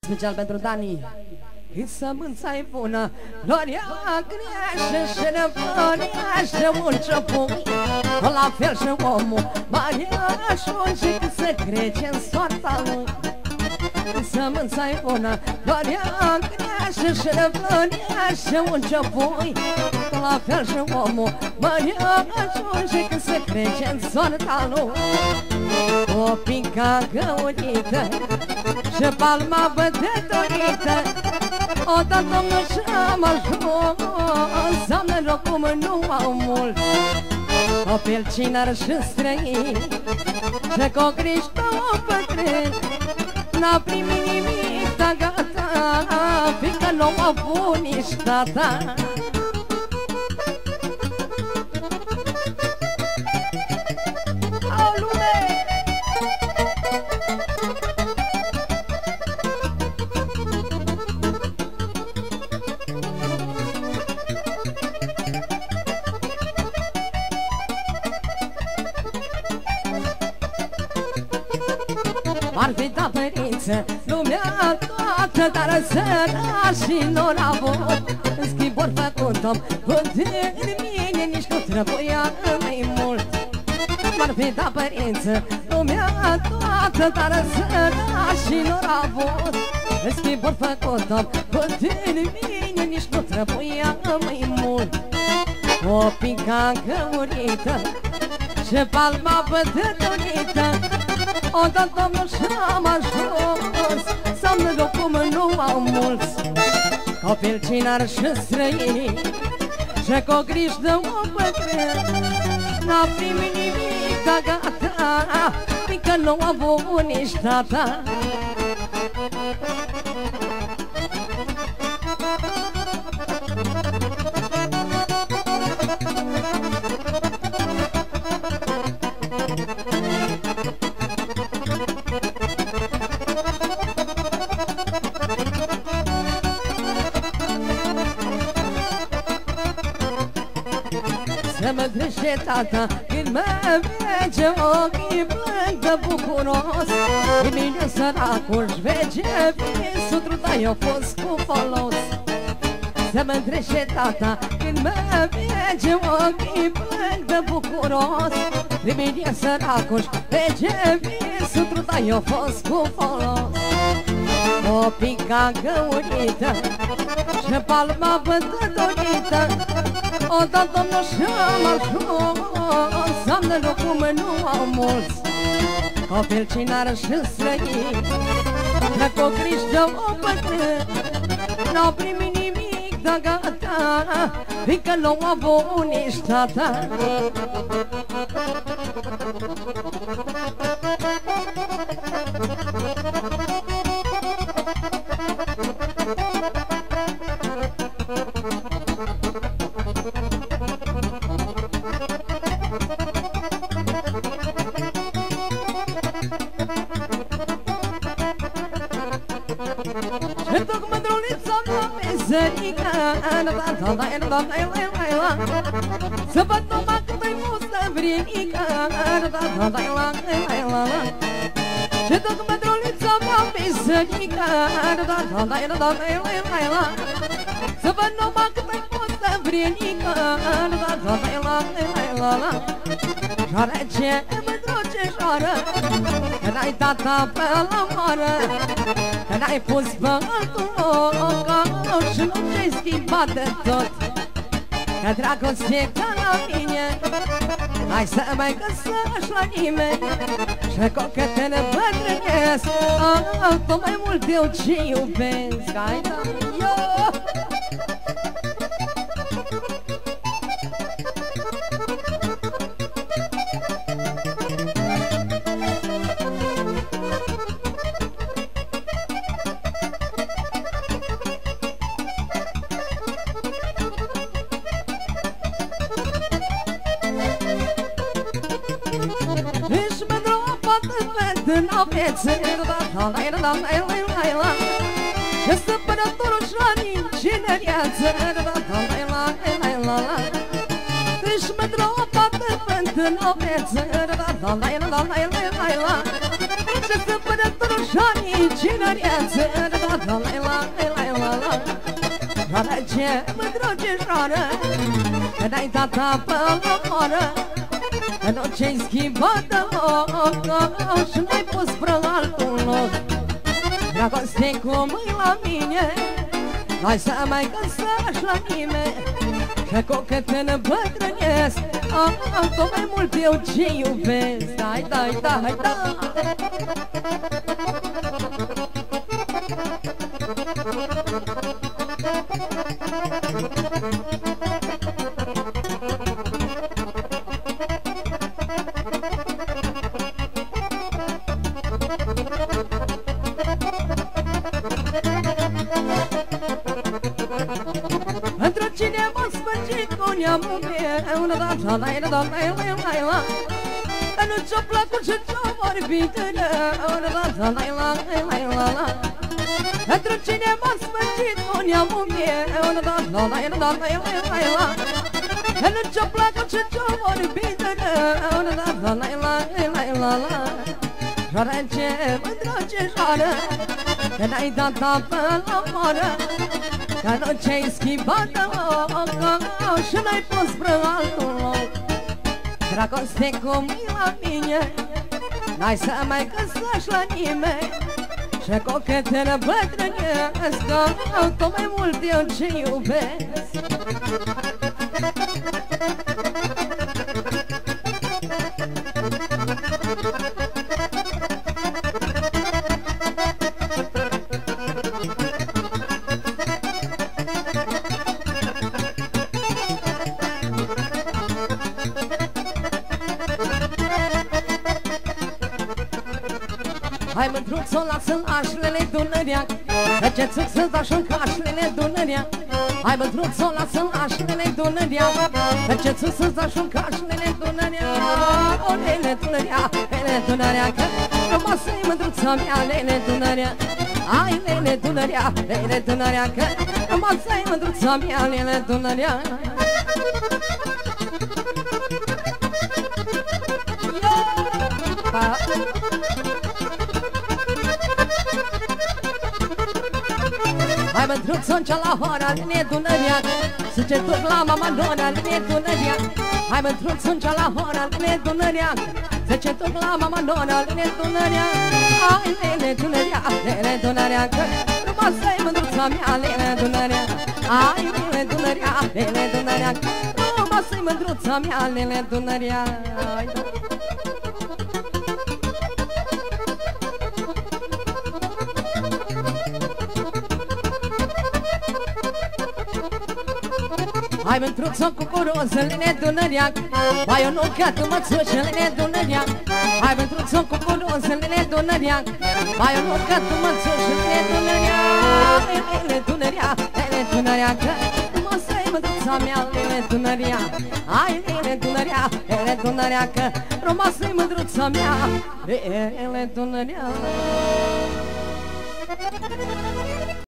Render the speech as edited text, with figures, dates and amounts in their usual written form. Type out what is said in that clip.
special pentru Dani. Când sămânța-i bună, florea crește și răpărea și mulță pui. La fel și omul mai ajunge când se crece în soarta lui. Când sămânța-i bună, florea crește și răpărea și mulță pui. La fel și omul mai ajunge când se crece în soarta lui. O pinca găurită și palma bătătorită, o dat Domnul și-am ajuns, am noroc cum nu au mult. Copil cinar și străin și cu griji două bătrâni, n-a primit nimic, dar gata, fiindcă nu m-a avut nici tata. Ar fi da părință lumea toată, dar săra și nu n-a avut. În schimb ori făcut-o până mine, nici nu trebuia mai mult. Ar fi da părință lumea toată, dar săra și nu n-a avut. În schimb ori făcut-o până mine, nici nu trebuia mai mult. O pinca găurită și palma bătătorită, o dat Domnul și-am ajuns, să-am noroc cum nu au mulți. Copil cinar și străin și cu griji de o bătrân, n-a primit nimic, dar gata, fiindcă nu a avut nici tata. Se mă trece tata când mă vege, ochii plâng de bucuros. În mine săracul-și vege visul, truda i-a fost cu folos. Se mă trece tata când mă vege, ochii plâng de bucuros. În mine săracul-și vege visul, truda i-a fost cu folos. O pinca găurită și palma bătătorită, o dat Domnul și-am ajuns, am noroc cum nu au mulți. Copil cinar și străin și cu griji de o bătrân, n-au primit nimic, dar gata, fiindcă nu au avut nici tata. Și duc mândrulița mea mezărică, să văd numai cât-i mustă vrinică. Și duc mândrulița mea mezărică, să văd numai cât-i mustă vrinică. Șoară ce mândruceșoară, că n-ai tata pe la moară, că n-ai pus bătul loc și nu te-ai schimbat de tot. Că dragoste ca la mine hai să mai găsești la nimeni. Și cu cât te nebătrânesc, tot mai mult eu ce iubesc. Hai da, eu! Ești pentru o fată în aveță, și stăpânătorul și-a cinereață. Ești pentru o fată în aveță, și stăpânătorul și-a cinereață. Joară ce mândră ceșoară, că n-ai tata pe lămoară, că nu ce-i schimbat de loc și n-ai pus spre altul loc. Dragoste cum e la mine, n-ai să mai găsești la nimeni, că cu cât îmbătrânesc, tot mai mult eu ce iubesc. Dai, dai, dai, dai. Într-o cine m-a sfârșit cu neamul meu, că nu ți-o plăcut și ți-o vorbit rău. Într-o cine m-a sfârșit cu neamul meu, că nu ți-o plăcut și ți-o vorbit rău. Joară ce mândră ce joară, că n-ai dat apă la moară, că nu ce-ai schimbat de loc și n-ai pus spre altul loc. Dragoste cum e la mine, n-ai să mai găsești la nimeni, și cu cât îmbătrânesc, tot mai mult eu ce iubesc. Hai mândruț-o, lasă-n așlele Dunăreac, că ce țuc să-ți dau și-n cașlele Dunăreac. Hai mândruț-o, lasă-n așlele Dunăreac, că ce țuc să-ți dau și-n cașlele Dunăreac. O, lele Dunăreac, lele Dunăreac, frumoasă-i mândruța mea, lele Dunăreac. Ai, lele Dunăreac, lele Dunăreac, frumoasă-i mândruța mea, lele Dunăreac. Hai mândruț-o-n cea la hora, lene Dunăreac, să ce duc la mama Nora, lene Dunăreac. Hai mândruț-o-n cea la hora, lene Dunăreac, să ce duc la mama Nora, lene Dunăreac. Ai, lene Dunăreac, lene Dunăreac, frumoasă-i mândruța mea, lene Dunăreac. Ai, lene Dunăreac, lene Dunăreac, frumoasă-i mândruța mea, lene Dunăreac. Hai mândruț-o cu curoză, lene Dunăreac, mai o nucată mățușă, lene Dunăreac. Hai mândruț-o cu curoză, lene Dunăreac, mai o nucată mățușă, lene Dunăreac. Lene Dunăreac, lene Dunăreac, frumoasă-i mândruța mea, lene Dunăreac. Hai, lene Dunăreac, lene Dunăreac, frumoasă-i mândruța mea, lene Dunăreac.